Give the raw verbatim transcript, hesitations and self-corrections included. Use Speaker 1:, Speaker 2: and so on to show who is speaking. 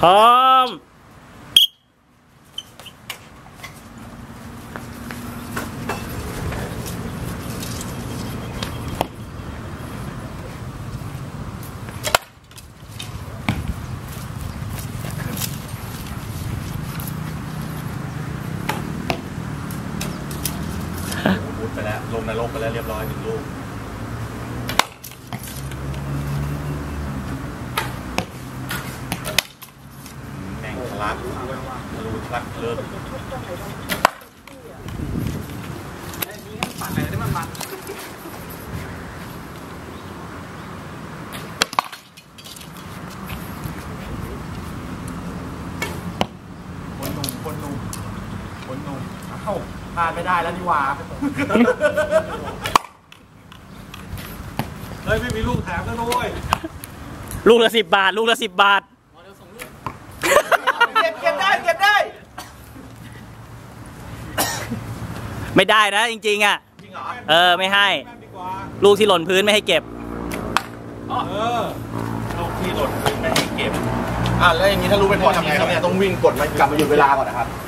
Speaker 1: ร้อม
Speaker 2: มุดไปแล้วลงนรกไปแล้วเรียบร้อยหนึ่งลูกแม่งทะลักทะลุทะลักเลิศอะไรที่มันมันคนหนุ่มคนหนุ่มคนหนุ่มเอ้าพลาดไม่ได้แล้วนี่หว่าเฮ้ยไม่มีลูกแถมกันด้วย
Speaker 1: ลูกละสิบบาทลูกละสิบบาท
Speaker 2: เก็บเก็บได้เก็บได้
Speaker 1: ไม่ได้นะจริงๆอ่ะจริงเหรอเออไม่ให้ลูกที่หล่นพื้นไม่ให้เก็บ
Speaker 2: เออลูกที่หล่นพื้นไม่ให้เก็บอ่ะแล้วอย่างนี้ถ้ารู้เป็นพอทำไงครับเนี่ยต้องวิ่งกดมันกลับมาหยุดเวลาก่อนนะครับ